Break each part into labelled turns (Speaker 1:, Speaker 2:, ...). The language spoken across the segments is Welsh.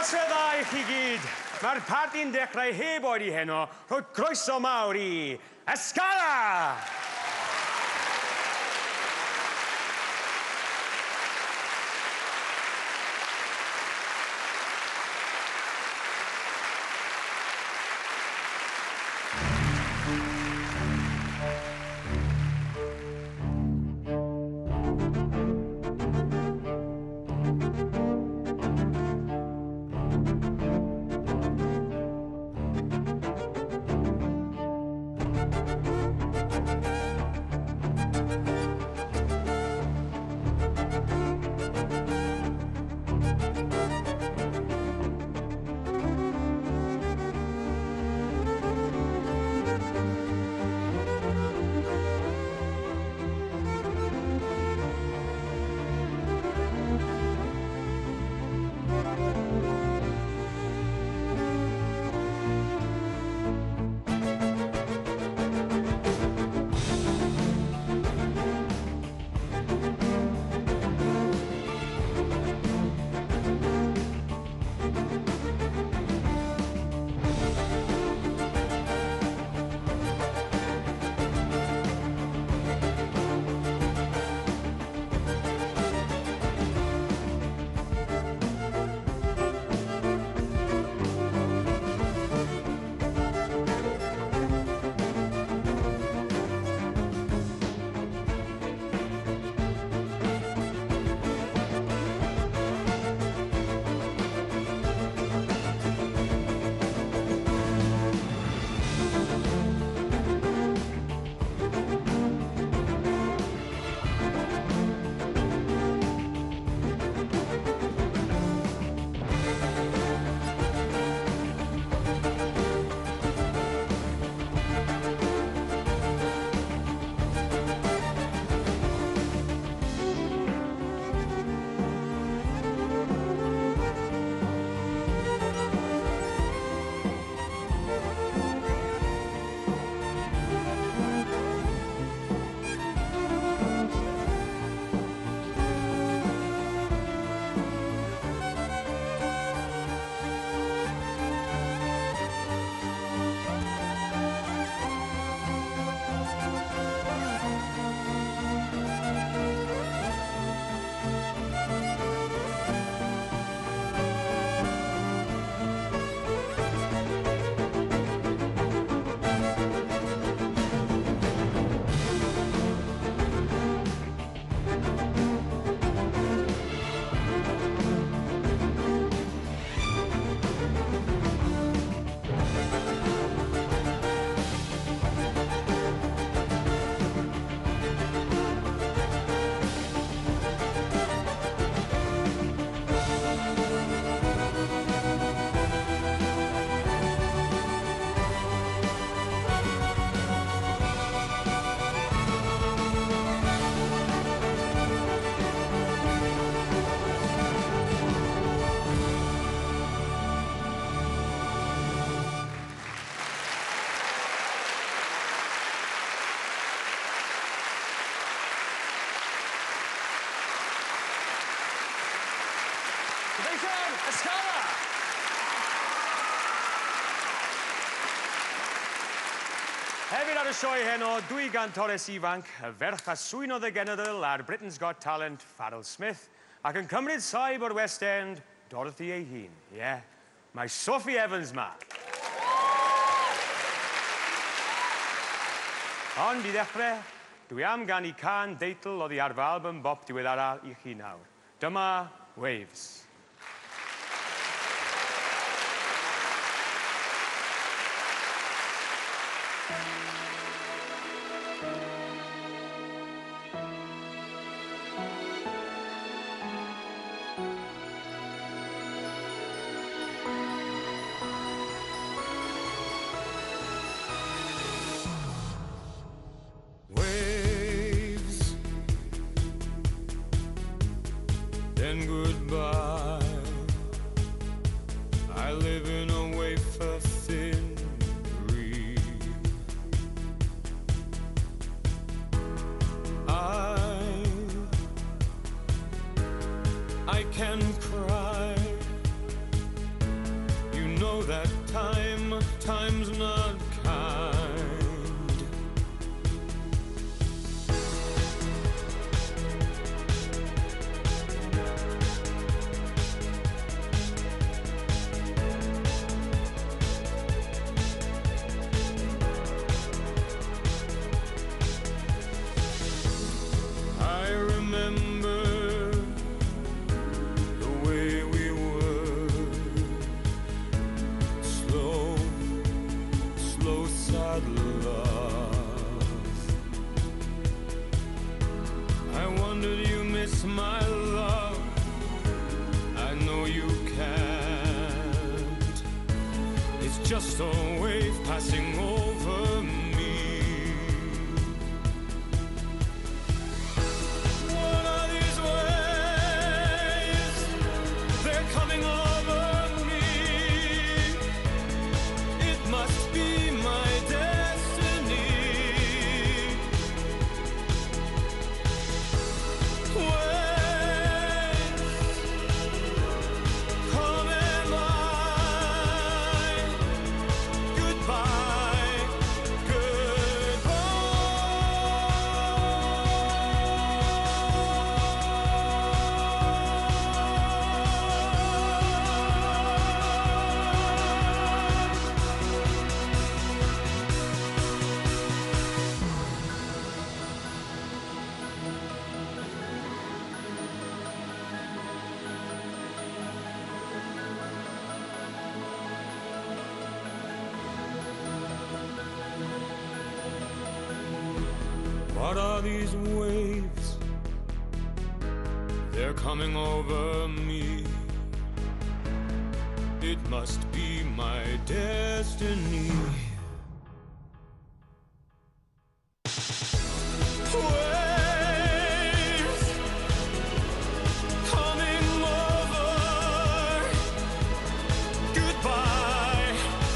Speaker 1: Croeso dda i chi gyd. Mae'r parti'n dechrau heb oed I heno. Rwy'n croeso mawr I Escala! Gyfeillion, Escala! Hefyd ar y sioe heno, 2 gantores ifanc, y ferch a swinodd y genedl ar Britain's Got Talent, Farrell Smith, ac yn cymryd saib o'r West End, Dorothy ei hun. Ie, mae Sophie Evans ma. Ond I ddechrau, dwi am gan I can deitl oddi ar fy album bop diweddara I chi nawr. Dyma Waves.
Speaker 2: Then goodbye. I live in a wafer-thin dream. I can cry had love. I wondered you miss my love. I know you can't. It's just a wave passing over me. What are these waves? They're coming over me. It must be my destiny. Waves, come and mine. Goodbye, what are these waves? They're coming over me. It must be my destiny. Waves coming over. Goodbye,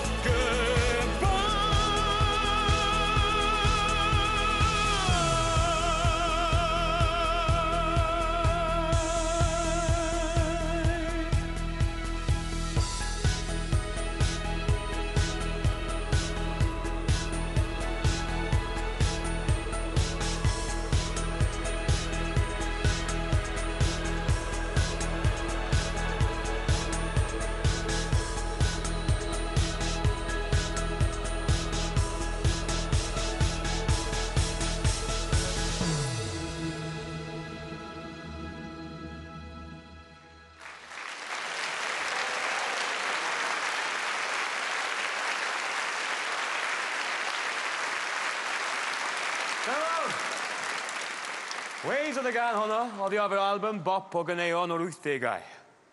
Speaker 1: Waves o the gan hwnna, oddi o'r album Bop o Ganeuon o'r 80au.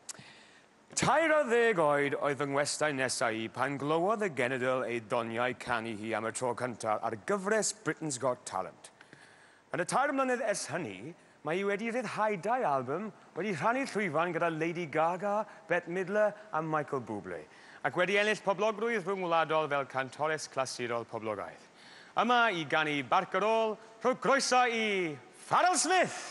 Speaker 1: Tair o ddeg oed oedd yng ngwestai nesaf i pan glywodd y genedl ei doniau canu hi am y tro cyntaf ar gyfres Britain's Got Talent. Yn y tair mlynedd ers hynny, mae hi wedi rhyddhau 2 album wedi rhannu llwyfan gyda Lady Gaga, Bette Midler a Michael Bublé, ac wedi ennill poblogrwydd rhyngwladol fel cantores clasurol poblogaidd. Yma i ganu barc ar ôl, rhwng groeso i Pharoah Smith!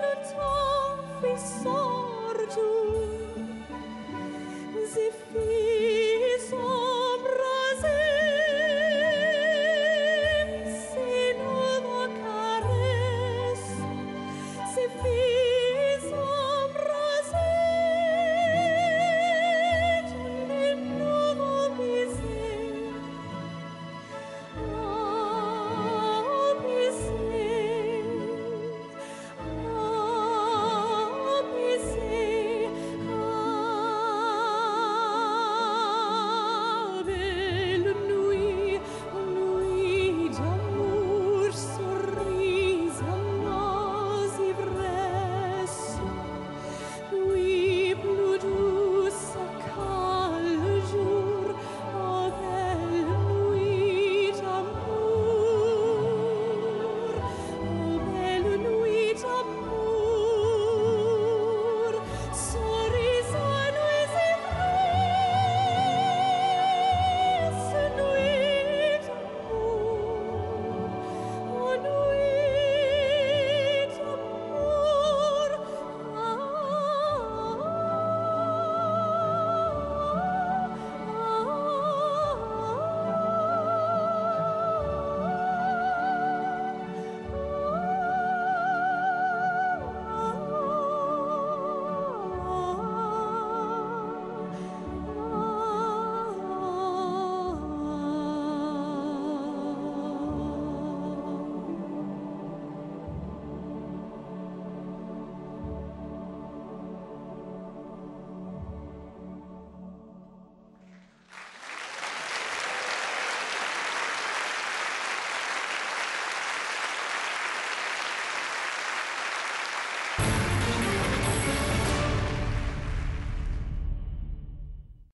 Speaker 3: If